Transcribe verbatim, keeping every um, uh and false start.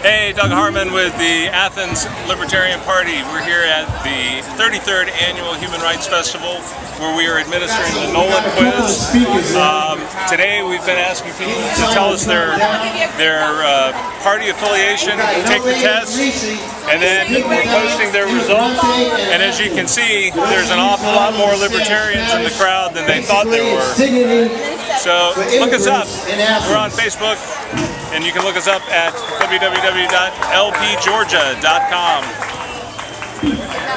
Hey, Doug Harman with the Athens Libertarian Party. We're here at the thirty-third Annual Human Rights Festival, where we are administering the Nolan Quiz. Um, today we've been asking people to tell us their, their uh, party affiliation, take the test, and then we're posting their results. And as you can see, there's an awful lot more libertarians in the crowd than they thought there were. So look us up. We're on Facebook, and you can look us up at w w w dot l p georgia dot com.